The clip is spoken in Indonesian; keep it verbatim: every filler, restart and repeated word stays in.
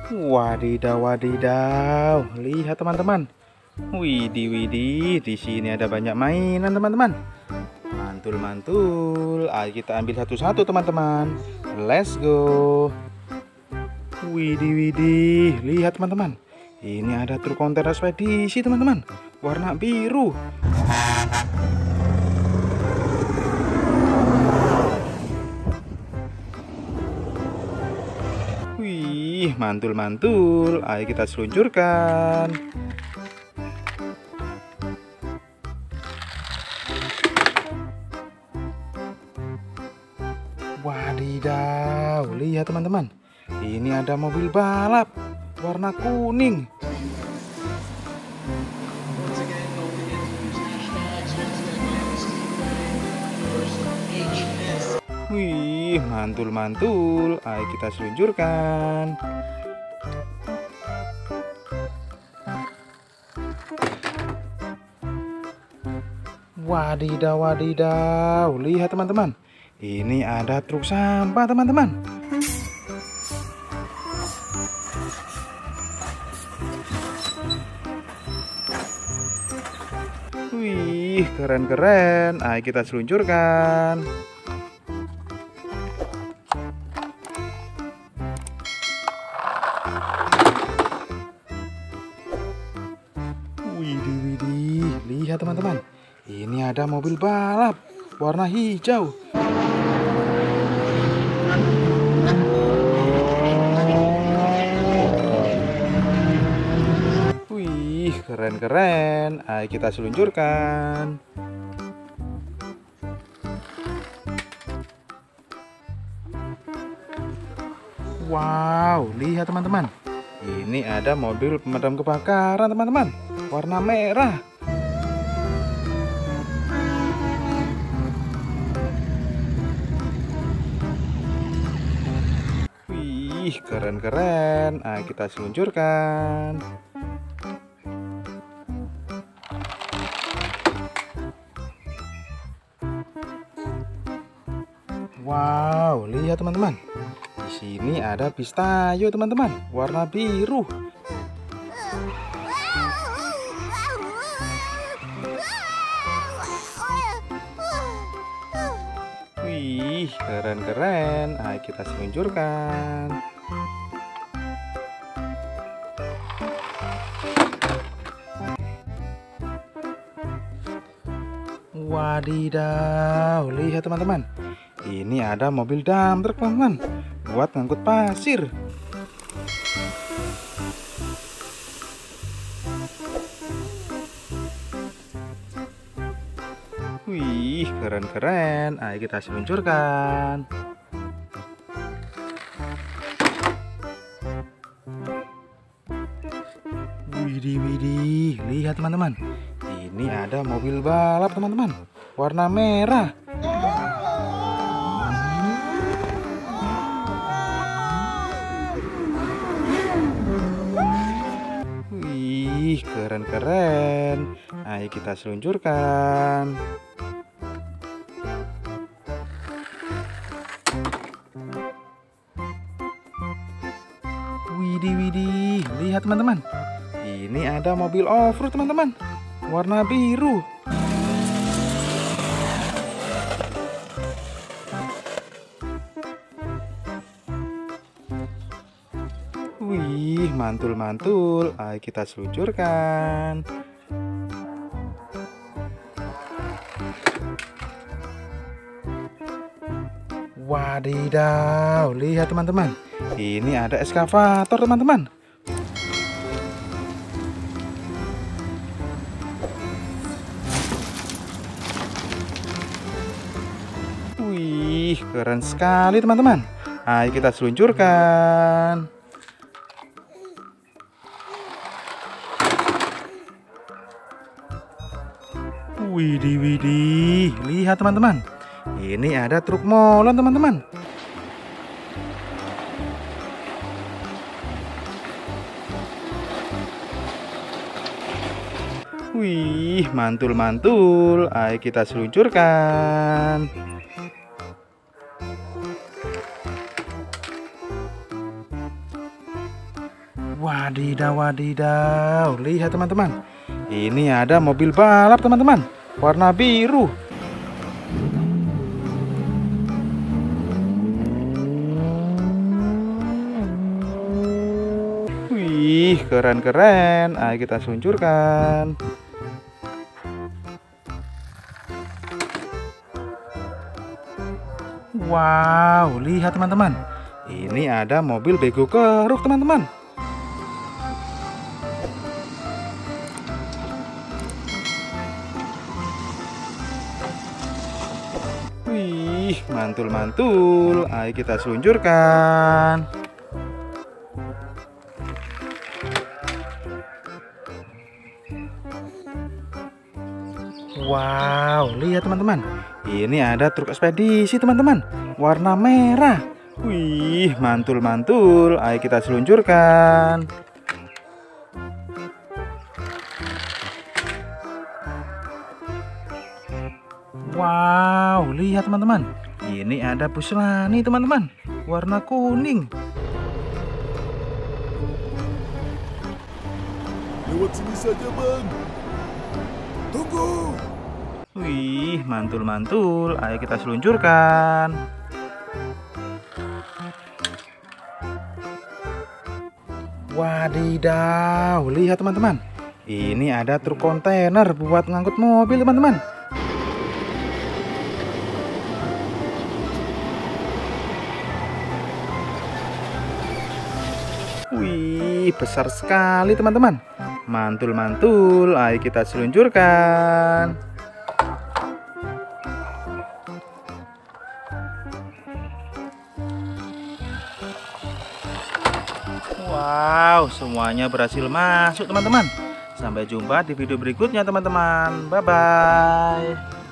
Wadidaw, wadidaw. Lihat teman-teman. Widih, widih. Di sini ada banyak mainan teman-teman. Mantul, mantul. Ayo kita ambil satu-satu teman-teman. Let's go. Widih, widih. Lihat teman-teman. Ini ada truk kontainer ekspedisi teman-teman. Warna biru. Wih, mantul-mantul. Ayo kita seluncurkan. Wadidaw, lihat teman-teman. Ini ada mobil balap warna kuning. Wih, mantul-mantul. Ayo kita seluncurkan. Wadidaw, wadidaw. Lihat teman-teman. Ini ada truk sampah teman-teman. Wih, keren-keren. Ayo kita seluncurkan. Widih, widih. Lihat teman-teman. Ini ada mobil balap warna hijau. Wih, keren-keren. Ayo kita seluncurkan. Wow, lihat teman-teman. Ini ada mobil pemadam kebakaran teman-teman. Warna merah. Wih, keren-keren. Ayo kita seluncurkan. Wow, lihat teman-teman. Di sini ada bis Tayo teman-teman, warna biru. Wih, keren-keren. Ayo kita seluncurkan. Wadidaw, lihat teman-teman. Ini ada mobil dump truck teman-teman, buat ngangkut pasir. Wih, keren-keren. Ayo kita seluncurkan. Widih, widih. Lihat teman-teman. Ini ada mobil balap teman-teman, warna merah. Wih, keren-keren. Ayo kita seluncurkan. Widih, widih. Lihat teman-teman. Ini ada mobil off-road teman-teman, warna biru. Wih, mantul-mantul. Ayo kita seluncurkan. Wadidaw, lihat teman-teman. Ini ada eskavator teman-teman. Wih, keren sekali teman-teman. Ayo kita seluncurkan. Widih, widih. Lihat teman-teman. Ini ada truk molen teman-teman. Wih, mantul-mantul. Ayo kita seluncurkan. Wadidaw, wadidaw. Lihat teman-teman. Ini ada mobil balap teman-teman. Warna biru. Wih, keren-keren. Ayo kita seluncurkan. Wow, lihat teman-teman. Ini ada mobil bego keruk teman-teman. Wih, mantul-mantul. Ayo kita seluncurkan. Wow, lihat teman-teman. Ini ada truk ekspedisi teman-teman. Warna merah. Wih, mantul-mantul. Ayo kita seluncurkan. Wow, lihat teman-teman. Ini ada Puslani teman-teman. Warna kuning. Lewat sini saja, Bang. Tunggu. Wih, mantul-mantul. Ayo kita seluncurkan. Wadidaw, lihat teman-teman. Ini ada truk kontainer buat ngangkut mobil teman-teman. Wih, besar sekali teman-teman. Mantul-mantul. Ayo kita seluncurkan. Wow, semuanya berhasil masuk teman-teman. Sampai jumpa di video berikutnya teman-teman. Bye-bye.